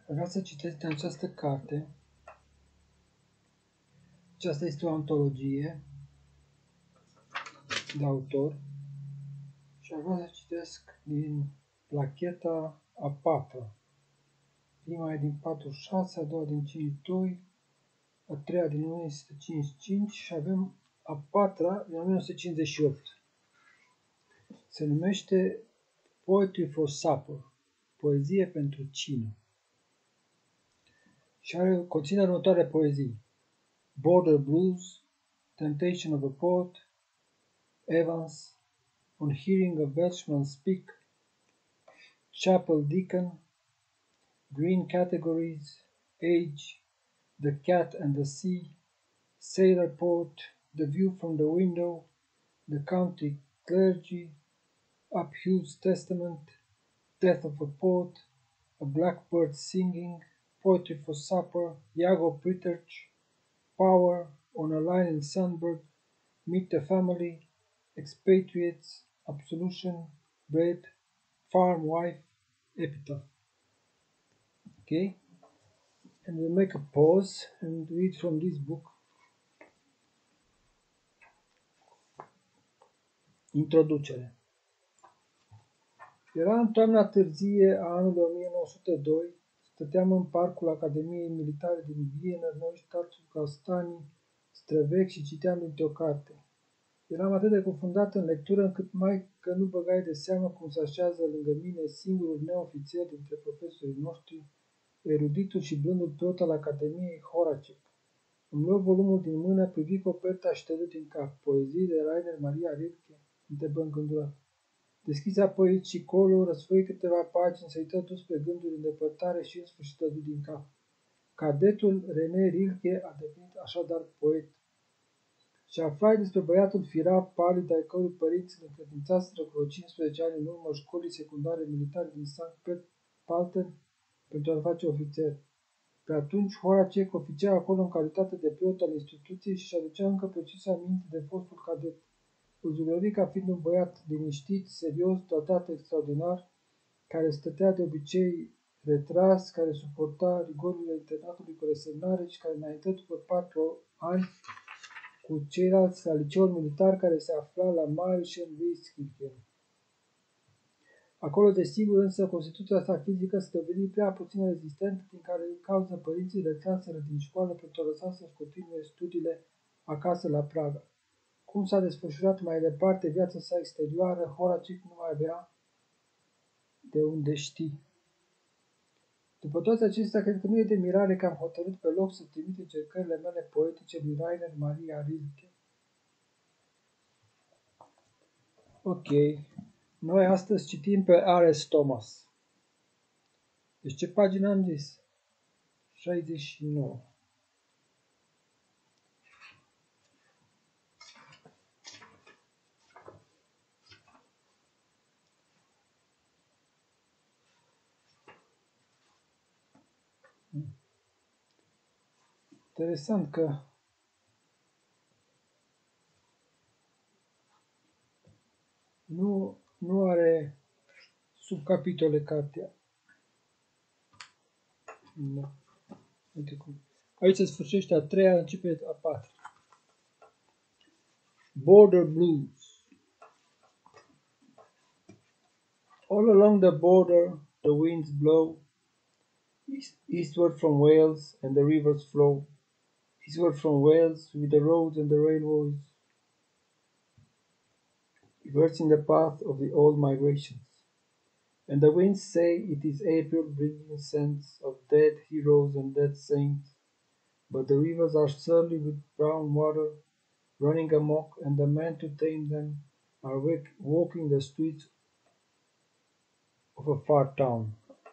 Vreau să citesc din această carte. Aceasta este o antologie de autor și aș vrea să citesc din placheta a patra. Prima e din 46, a doua din 52, a treia din 1955 și avem a patra din 1958. Se numește Poetry for Supper, poezie pentru cină. Și conține următoare poezii: Border Blues, Temptation of a Poet, Evans, On Hearing a Welshman Speak, Chapel Deacon, Green Categories, Age, The Cat and the Sea, Sailor Poet, The View from the Window, The County Clergy, Up Hugh's Testament, Death of a Poet, A Blackbird Singing, Poetry for Supper, Iago Pritchard, Power, On a Line in Sandburg, Meet the Family, Expatriates, Absolution, Bread, Farm Wife, Epitaph. Okay? And we'll make a pause and read from this book. Introducere. Era în toamna târzie a anului 1902, stăteam în parcul Academiei Militare din Viena, noi Tarțul Castanii, străvechi și citeam dintr-o carte. Eram atât de cufundat în lectură încât mai că nu băgai de seamă cum se așează lângă mine singurul neofițer dintre profesorii noștri, eruditul și blândul preot al Academiei, Horacek. Îmi luă volumul din mână, privi coperta și tădu din cap. Poezii de Rainer Maria Rilke, întrebă îngândurat. Deschise apoi și colul, răsfoi câteva pagini, se uită dus pe gânduri în depărtare și în sfârșit tădu din cap. Cadetul René Rilke a devenit așadar poet. Și aflai despre băiatul firav, palid, ai cărui părinți îl încredințaseră cu vreo 15 ani în urmă școlii secundare militare din Sankt Pölten pentru a-l face ofițer. Pe atunci, Horacek oficia acolo în calitate de preot al instituției și-și aducea încă precise aminte de fostul cadet. Îl zugrăvi ca fiind un băiat liniștit, serios, tratat extraordinar, care stătea de obicei retras, care suporta rigorile internatului cu resemnare și care înaintă după 4 ani cu ceilalți la liceul militar care se afla la Mariechen-Weiskirchen. Acolo, desigur, însă, constituția sa fizică se dovedi prea puțin rezistentă, din care cauză părinții retraseră din școală pentru a lăsa să-și continue studiile acasă la Praga. Cum s-a desfășurat mai departe viața sa exterioară, Horacek nu mai avea de unde ști. După toate acestea, cred că nu e de mirare că am hotărât pe loc să trimit încercările mele poetice lui Rainer Maria Rilke. Ok, noi astăzi citim pe R.S. Thomas. Deci ce pagină am zis? 69. Interesant că nu are subcapitole cartea. Da. Uite cum. Aici se sfârșește a treia, începe a patra. Border Blues. All along the border the winds blow, eastward from Wales and the rivers flow, eastward from Wales with the roads and the railways, reversing the path of the old migrations. And the winds say it is April bringing scents of dead heroes and dead saints, but the rivers are surly with brown water, running amok, and the men to tame them are walking the streets of a far town.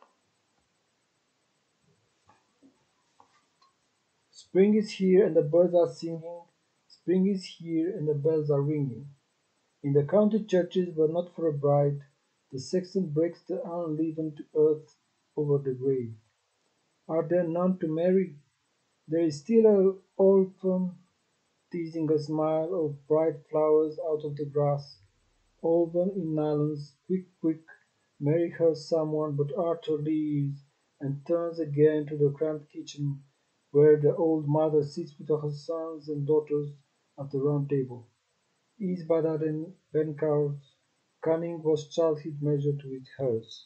Spring is here and the birds are singing, spring is here and the bells are ringing. In the county churches, but not for a bride, the sexton breaks the unleavened earth over the grave. Are there none to marry? There is still an orphan teasing a smile of bright flowers out of the grass. Woven in nylons, quick, quick, marry her someone, but Arthur leaves, and turns again to the cramped kitchen where the old mother sits with her sons and daughters at the round table. Isbadaden Benkar's cunning was childhood measured with hers.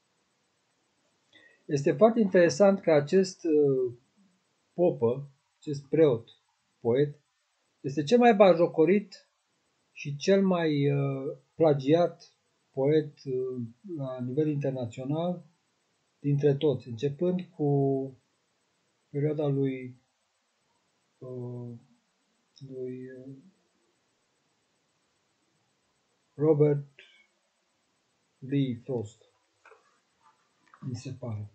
Este foarte interesant că acest popă, acest preot, poet, este cel mai batjocorit și cel mai plagiat poet la nivel internațional dintre toți, începând cu perioada uh, lui Robert Lee Frost, mi se pare.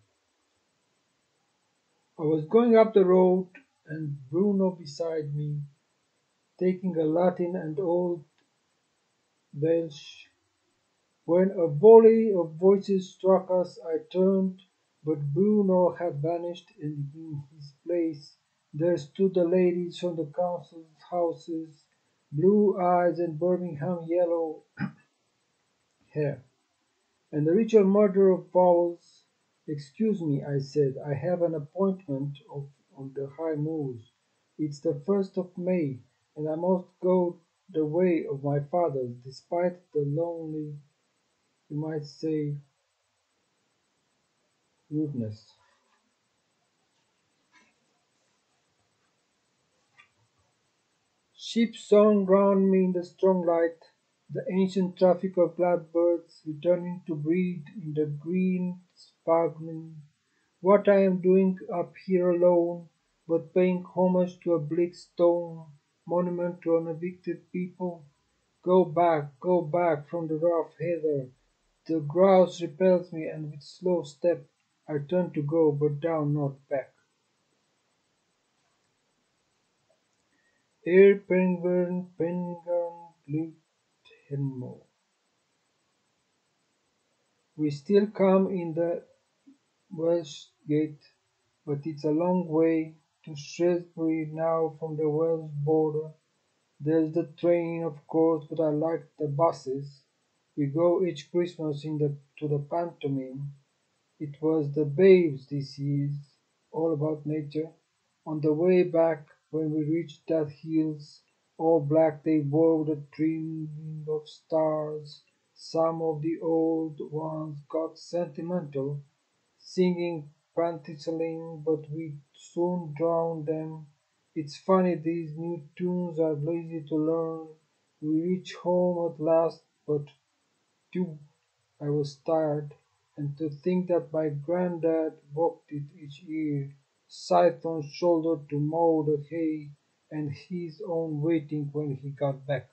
I was going up the road and Bruno beside me, taking a Latin and Old Welsh. When a volley of voices struck us, I turned, but Bruno had vanished, and in his place there stood the ladies from the council houses, blue eyes and Birmingham yellow hair, and the ritual murder of vowels. "Excuse me," I said, "I have an appointment on the high moors. It's the 1st of May, and I must go the way of my fathers, despite the lonely, you might say, rudeness." Ships song round me in the strong light, the ancient traffic of glad birds returning to breed in the green sparkling. What I am doing up here alone, but paying homage to a bleak stone monument to an evicted people? Go back from the rough heather. The grouse repels me, and with slow step I turn to go, but down, not back. Ere Penguin Blue Henmo. We still come in the Welsh Gate, but it's a long way to Shrewsbury now from the Welsh border. There's the train, of course, but I like the buses. We go each Christmas to the pantomime. It was the Babes this year, all about nature. On the way back, when we reached that hills, all black they wore with a trimming of stars, some of the old ones got sentimental, singing panticelling, but we soon drowned them. It's funny these new tunes are lazy to learn. We reach home at last, but too I was tired, and to think that my granddad walked it each year, scythe on shoulder to mow the hay, and his own waiting when he got back.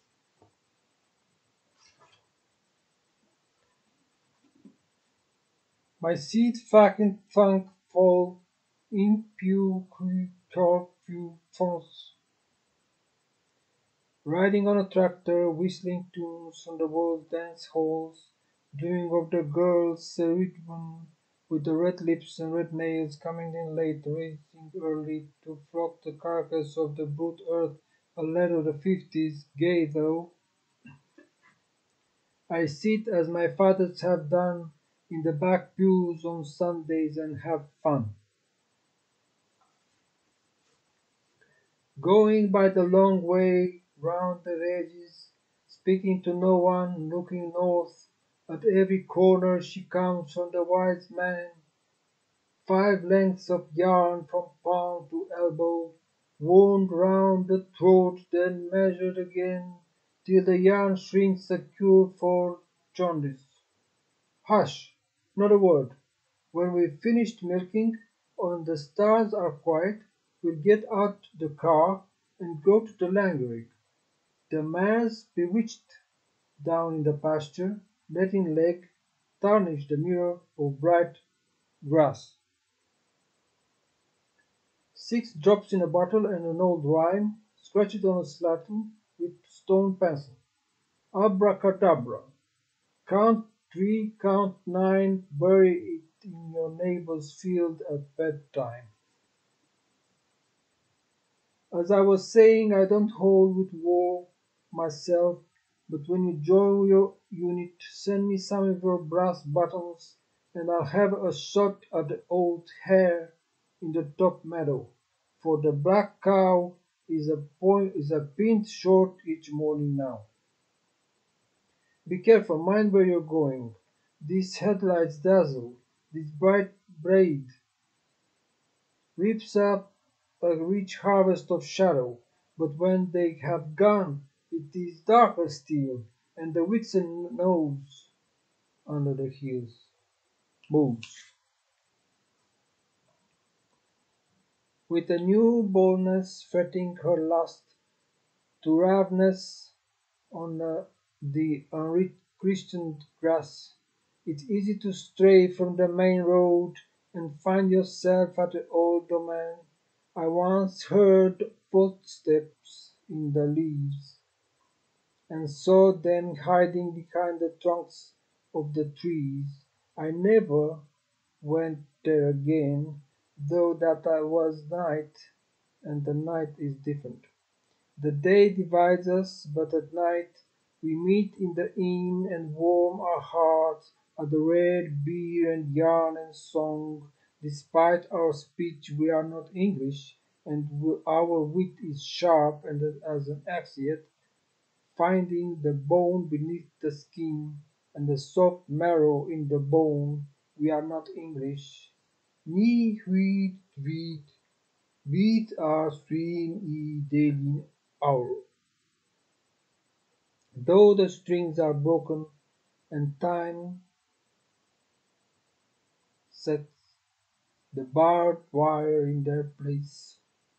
My seat fucking thankful in pew few fonts, riding on a tractor, whistling tunes from the world's dance halls, dreaming of the girls, Ceridwen, with the red lips and red nails, coming in late, racing early to flog the carcass of the brute earth, a lad of the 50s, gay though. I sit as my fathers have done in the back pews on Sundays and have fun. Going by the long way round the edges, speaking to no one, looking north. At every corner she comes from the wise man, 5 lengths of yarn from palm to elbow, wound round the throat, then measured again, till the yarn shrinks a cure for jaundice. Hush! Not a word. When we've finished milking, and the stars are quiet, we'll get out the car and go to the Langerig. The mare's bewitched down in the pasture, letting Leg tarnish the mirror of bright grass. 6 drops in a bottle and an old rhyme, scratch it on a slatin with stone pencil. Abracadabra. Count 3, count 9, bury it in your neighbor's field at bedtime. As I was saying, I don't hold with war myself, but when you join your unit, send me some of your brass buttons and I'll have a shot at the old hare in the top meadow, for the black cow is a pint short each morning now. Be careful, mind where you're going. These headlights dazzle, this bright braid reaps up a rich harvest of shadow, but when they have gone it is darker still, and the vixen knows under the hills moves. With a new boldness fretting her lust to ravenous on the unchristened grass, it's easy to stray from the main road and find yourself at the old domain. I once heard footsteps in the leaves, and saw them hiding behind the trunks of the trees. I never went there again, though that I was night, and the night is different. The day divides us, but at night we meet in the inn and warm our hearts at the red beer and yarn and song. Despite our speech we are not English, and our wit is sharp and as an axe yet, finding the bone beneath the skin and the soft marrow in the bone. We are not English. Ni huit vit, vit our stream I delin auro. Though the strings are broken and time sets the barbed wire in their place,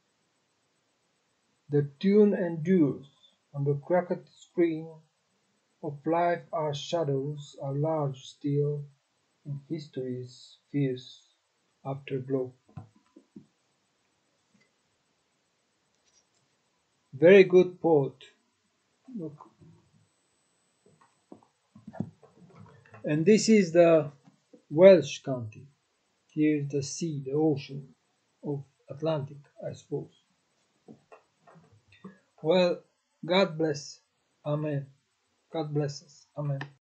the tune endures on the cracked screen of life. Our shadows are large still in history's fierce afterglow. Very good poet. Look. And this is the Welsh county. Here's the sea, the ocean of Atlantic, I suppose. Well, God bless. Amen. God bless us. Amen.